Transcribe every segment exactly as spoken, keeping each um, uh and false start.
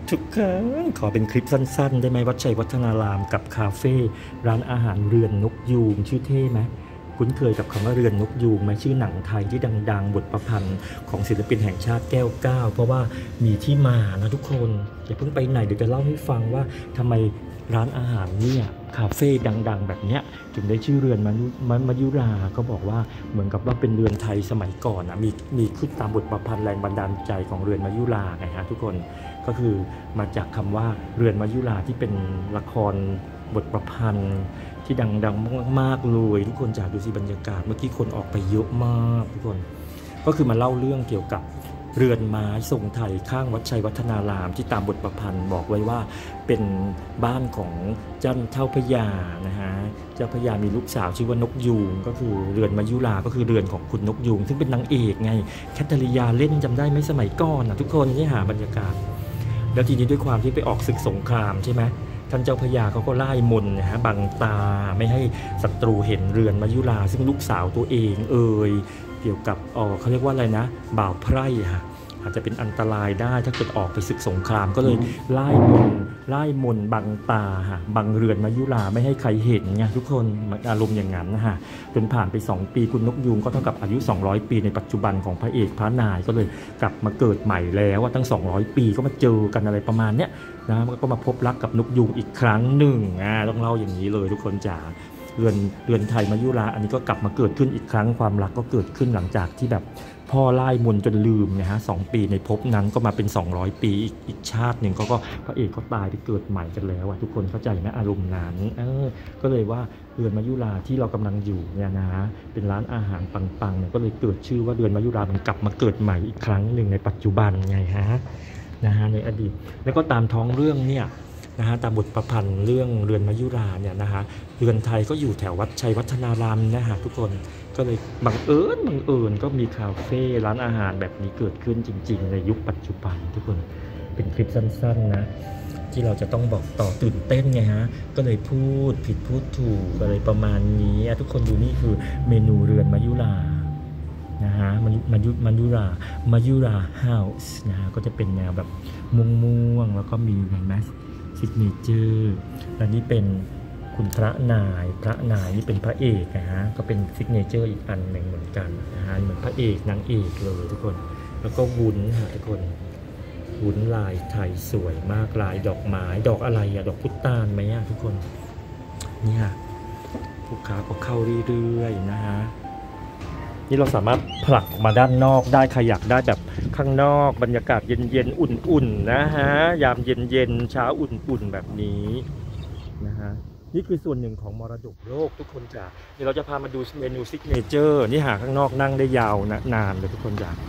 ทุกครั้งขอเป็นคลิปสั้นๆได้ไหมวัดชัยวัฒนารามกับคาเฟ่ร้านอาหารเรือนนกยูงชื่อเท่ไหมคุ้นเคยกับคำว่าเรือนนกยูงไหมชื่อหนังไทยที่ดังๆบทประพันธ์ของศิลปินแห่งชาติแก้วเก้าเพราะว่ามีที่มานะทุกคนอย่าเพิ่งไปไหนเดี๋ยวจะเล่าให้ฟังว่าทำไมร้านอาหารเนี่ยคาเฟ่ดังๆแบบเนี้ยถึงได้ชื่อเรือนมามายุราก็บอกว่าเหมือนกับว่าเป็นเรือนไทยสมัยก่อนนะมีมีขึ้นตามบทประพันธ์แรงบันดาลใจของเรือนมายุราไงฮะทุกคนก็คือมาจากคำว่าเรือนมายุราที่เป็นละครบทประพันธ์ที่ดังๆมากๆเลยทุกคนจากดูสิบรรยากาศเมื่อกี้คนออกไปเยอะมากทุกคนก็คือมาเล่าเรื่องเกี่ยวกับเรือนไม้ทรงไทยข้างวัดชัยวัฒนารามที่ตามบทประพันธ์บอกไว้ว่าเป็นบ้านของเจ้าเท่าพญานะฮะเจ้าพญามีลูกสาวชื่อว่านกยูงก็คือเรือนมายุราก็คือเรือนของคุณนกยูงซึ่งเป็นนางเอกไงแคทเธอรียาเล่นจำได้ไหมสมัยก่อนนะทุกคนนี่หาบรรยากาศแล้วทีนี้ด้วยความที่ไปออกศึกสงครามใช่ไหมท่านเจ้าพญาเขาก็ไล่มนนะฮะบังตาไม่ให้ศัตรูเห็นเรือนมายุราซึ่งลูกสาวตัวเองเอ่ยเกี่ยวกับอ๋อเขาเรียกว่าอะไรนะบ่าวไพร่ฮะอาจจะเป็นอันตรายได้ถ้าเกิดออกไปศึกสงครามก็เลยไล่มนไล่มนบังตาฮะบังเรือนมายุราไม่ให้ใครเห็นไงทุกคนอารมณ์อย่างนั้นนะฮะจนผ่านไปสองปีคุณนกยูงก็เท่ากับอายุสองร้อยปีในปัจจุบันของพระเอกพระนายก็เลยกลับมาเกิดใหม่แล้วว่าตั้งสองร้อยปีก็มาเจอกันอะไรประมาณเนี้ยนะก็มาพบรักกับนกยูงอีกครั้งหนึ่งอ่าต้องเล่าอย่างนี้เลยทุกคนจ๋าเรือนเรือนไทยมายุราอันนี้ก็กลับมาเกิดขึ้นอีกครั้งความรักก็เกิดขึ้นหลังจากที่แบบพ่อไล่มนจนลืมนะฮะสองปีในภพนั้นก็มาเป็นสองร้อยปีอีกอีกชาติหนึ่งเขาก็พระเอกเขาตายไปเกิดใหม่กันแล้วอ่ะทุกคนเข้าใจไหมอารมณ์นั้นเออก็เลยว่าเรือนมายุราที่เรากำลังอยู่เนี่ยนะเป็นร้านอาหารปังๆเนี่ยก็เลยเกิดชื่อว่าเรือนมายุรามันกลับมาเกิดใหม่อีกครั้งหนึ่งในปัจจุบันไงฮะนะฮะในอดีตแล้วก็ตามท้องเรื่องเนี่ยนะฮะตามบทประพันธ์เรื่องเรือนมายุราเนี่ยนะฮะเรือนไทยก็อยู่แถววัดชัยวัฒนารามนะฮะทุกคนก็เลยบังเอิญบังเอิญก็มีคาเฟ่ร้านอาหารแบบนี้เกิดขึ้นจริงๆในยุคปัจจุบันทุกคนเป็นคลิปสั้นๆนะที่เราจะต้องบอกต่อตื่นเต้นไงฮะก็เลยพูดผิดพูดถูกอะไรประมาณนี้ทุกคนดูนี่คือเมนูเรือนมายุรานะฮะมายุมายุมายุรามายุราเฮาส์นะฮะก็จะเป็นแนวแบบม่วงๆแล้วก็มีเห็นไหมซิกเนเจอร์และนี่เป็นคุณพระนายพระนายนี่เป็นพระเอกนะฮะก็เป็นซิกเนเจอร์อีกอันหนึ่งเหมือนกันนะฮะเหมือนพระเอกนางเอกเลยทุกคนแล้วก็วุ้นฮะทุกคนวุ้นลายไทยสวยมากลายดอกไม้ดอกอะไรอะดอกพุตานไหมอะทุกคนนี่ฮะลูกค้าก็เข้าเรื่อยๆนะฮะนี่เราสามารถผลักออกมาด้านนอกได้ใครอยากได้แบบข้างนอกบรรยากาศเย็นๆอุ่นๆนะฮะยามเย็นๆเช้าอุ่นๆแบบนี้นะฮะนี่คือส่วนหนึ่งของมรดกโลกทุกคนจ๋าเดี๋ยวเราจะพามาดูเมนูซิกเนเจอร์นี่หาข้างนอกนั่งได้ยาวนะนานเลยทุกคนจ๋า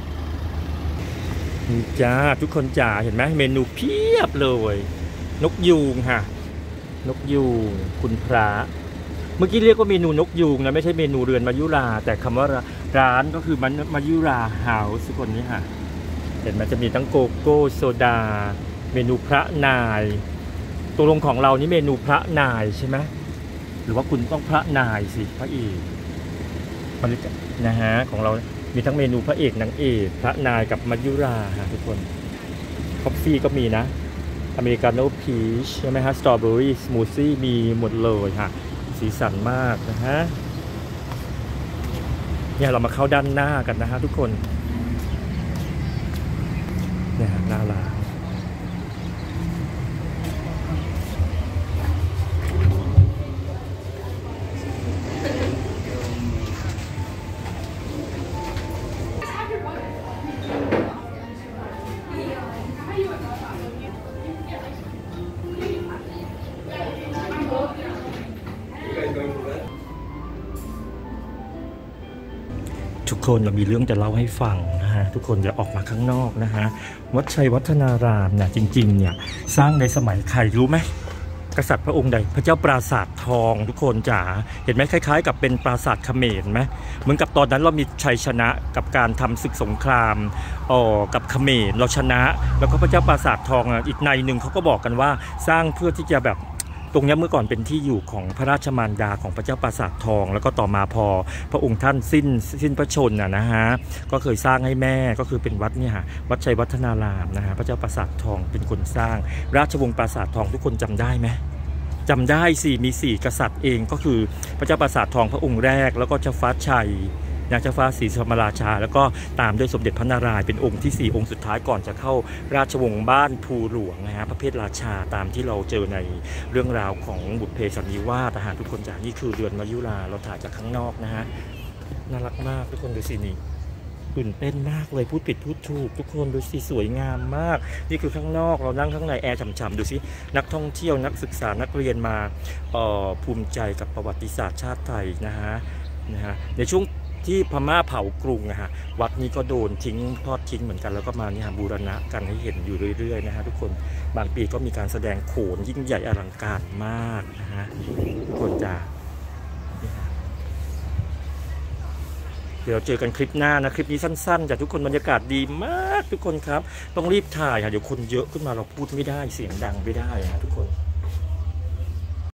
นี่จ้าทุกคนจ๋าเห็นไหมเมนูเพียบเลยนกยูงค่ะนกยูงคุณพระเมื่อกี้เรียกว่าเมนูนกยูงนะไม่ใช่เมนูเรือนมายุราแต่คำว่าร้านก็คือมันมายุราเฮาส์ทุกคนนี้ค่ะเห็นมันจะมีทั้งโกโก้โซดาเมนูพระนายตัวลงของเรานี่เมนูพระนายใช่ไหมหรือว่าคุณต้องพระนายสิพระเอกมันนะฮะของเรามีทั้งเมนูพระเอกนางเอกพระนายกับมายุราฮะทุกคนคอฟฟี่ก็มีนะอเมริกาโน่พีชใช่ไหมฮะสตรอเบอรี่สมูทตี้มีหมดเลยค่ะสีสันมากนะฮะเนี่ยเรามาเข้าด้านหน้ากันนะฮะทุกคนเนี่ยหน้าร้านทุกคนเรามีเรื่องจะเล่าให้ฟังนะฮะทุกคนอย่าออกมาข้างนอกนะฮะวัดชัยวัฒนารามเนี่ยจริงๆเนี่ยสร้างในสมัยใครรู้ไหมกษัตริย์พระองค์ใดพระเจ้าปราสาททองทุกคนจ๋าเห็นไหมคล้ายๆกับเป็นปราสาทเขมรไหมเหมือนกับตอนนั้นเรามีชัยชนะกับการทำศึกสงครามอ๋อกับเขมรเราชนะแล้วก็พระเจ้าปราสาททองอีกในหนึ่งเขาก็บอกกันว่าสร้างเพื่อที่จะแบบตรงนี้เมื่อก่อนเป็นที่อยู่ของพระราชมารดาของพระเจ้าปราสาททองแล้วก็ต่อมาพอพระองค์ท่านสิ้นสิ้นพระชนน่ะนะฮะก็เคยสร้างให้แม่ก็คือเป็นวัดเนี่ยฮะวัดชัยวัฒนารามนะฮะพระเจ้าปราสาททองเป็นคนสร้างราชวงศ์ปราสาททองทุกคนจำได้ไหมจำได้สิมีสี่กษัตริย์เองก็คือพระเจ้าปราสาททองพระองค์แรกแล้วก็เจ้าฟ้าชัยนะเจ้าฟ้าศรีธรรมราชาแล้วก็ตามด้วยสมเด็จพระนารายณ์เป็นองค์ที่สี่องค์สุดท้ายก่อนจะเข้าราชวงศ์บ้านภูหลวงนะฮะพระเพทราชาตามที่เราเจอในเรื่องราวของบุพเพสันนิวาสทหารทุกคนจากนี่คือเรือนมายุราเราถ่ายจากข้างนอกนะฮะน่ารักมากทุกคนดูสินี่ตื่นเต้นมากเลยพูดผิดพูดถูกทุกคนดูสิสวยงามมากนี่คือข้างนอกเรานั่งข้างในแอร์ฉ่ำๆดูสินักท่องเที่ยวนักศึกษานักเรียนมาภูมิใจกับประวัติศาสตร์ชาติไทยนะฮะนะฮะในช่วงที่พม่าเผากรุงนะฮะวัดนี้ก็โดนทิ้งทอดทิ้งเหมือนกันแล้วก็มาเนี่ยบูรณะกันให้เห็นอยู่เรื่อยๆนะฮะทุกคนบางปีก็มีการแสดงโขนยิ่งใหญ่อลังการมากนะฮะทุกคนจะเดี๋ยวเจอกันคลิปหน้านะคลิปนี้สั้นๆจากทุกคนบรรยากาศดีมากทุกคนครับต้องรีบถ่ายค่ะเดี๋ยวคนเยอะขึ้นมาเราพูดไม่ได้เสียงดังไม่ได้นะทุกคน